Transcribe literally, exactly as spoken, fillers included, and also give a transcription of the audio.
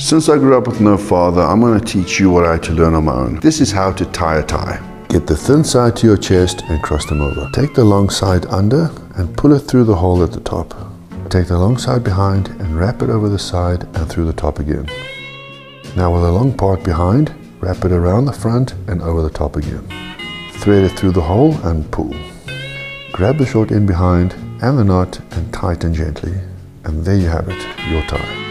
Since I grew up with no father, I'm going to teach you what I had to learn on my own. This is how to tie a tie. Get the thin side to your chest and cross them over. Take the long side under and pull it through the hole at the top. Take the long side behind and wrap it over the side and through the top again. Now with the long part behind, wrap it around the front and over the top again. Thread it through the hole and pull. Grab the short end behind and the knot and tighten gently. And there you have it, your tie.